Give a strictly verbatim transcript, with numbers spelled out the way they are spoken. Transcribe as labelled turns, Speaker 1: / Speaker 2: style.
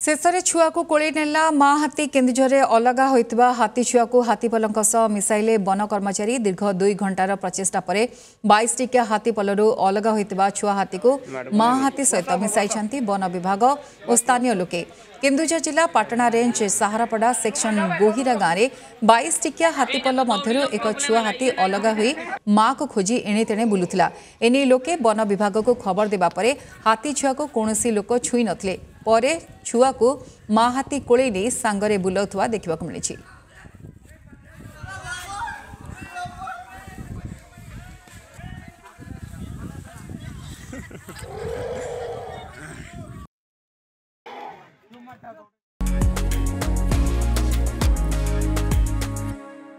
Speaker 1: शेष में छुआ को कोड़े नेला माँ हाथी केन्दुझर अलगा होता हाथी छुआ को हाथीपल मिसाइले वन कर्मचारी दीर्घ दुई घंटार प्रचेषा पर बाईस टिकिया हाथीपलू अलगा होता छुआ हाथी को माँ हाथी सहित मिसाई वन विभाग और स्थानीय लोके। केन्दुझर जिला पाटना रेंज साहारापड़ा सेक्शन गोहिरा गाँव में बाईस टिकिया हाथीपल मध्य एक छुआ हाथी अलगा हुई माँ को खोजी एणे तेणे बुलूला। एने लोके वन विभाग को खबर देवा पर हाथी छुआ को कौन लोक छुई नथिले। परे छुआ को माँ हाथी कोड़े नहीं सांगरे बुलाउथवा देखा मिली।